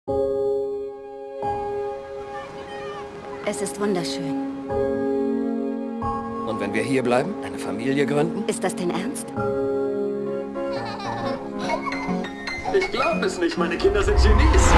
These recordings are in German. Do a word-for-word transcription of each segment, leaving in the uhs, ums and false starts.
Es ist wunderschön. Und wenn wir hier bleiben, eine Familie gründen? Ist das denn ernst? Ich glaube es nicht, meine Kinder sind Genies.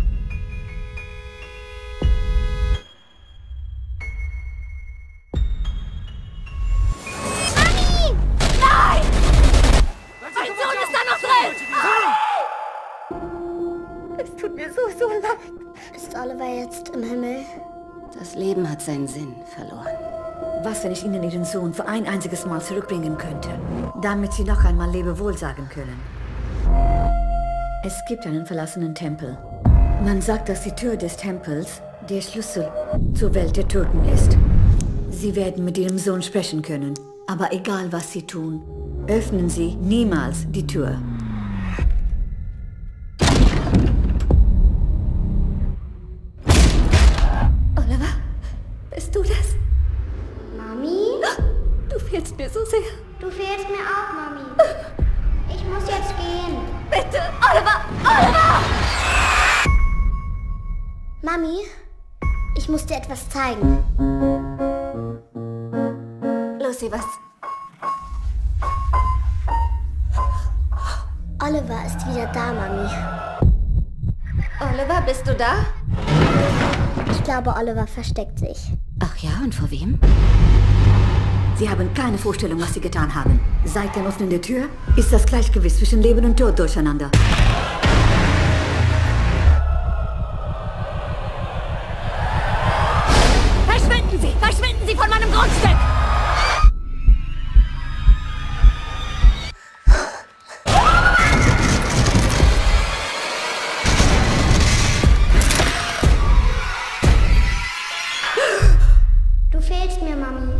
Es tut mir so, so leid. Ist Oliver jetzt im Himmel? Das Leben hat seinen Sinn verloren. Was, wenn ich Ihnen Ihren Sohn für ein einziges Mal zurückbringen könnte, damit Sie noch einmal Lebewohl sagen können? Es gibt einen verlassenen Tempel. Man sagt, dass die Tür des Tempels der Schlüssel zur Welt der Toten ist. Sie werden mit Ihrem Sohn sprechen können, aber egal was Sie tun, öffnen Sie niemals die Tür. Oliver, bist du das? Mami? Du fehlst mir so sehr. Du fehlst mir auch, Mami. Ich muss jetzt gehen. Bitte, Oliver! Oliver! Mami, ich muss dir etwas zeigen. Lucy, was? Oliver ist wieder da, Mami. Oliver, bist du da? Ich glaube, Oliver versteckt sich. Ach ja, und vor wem? Sie haben keine Vorstellung, was Sie getan haben. Seit dem Öffnen der Tür ist das Gleichgewicht zwischen Leben und Tod durcheinander. Verschwinden Sie! Verschwinden Sie von meinem Grundstück! Du fehlst mir, Mami.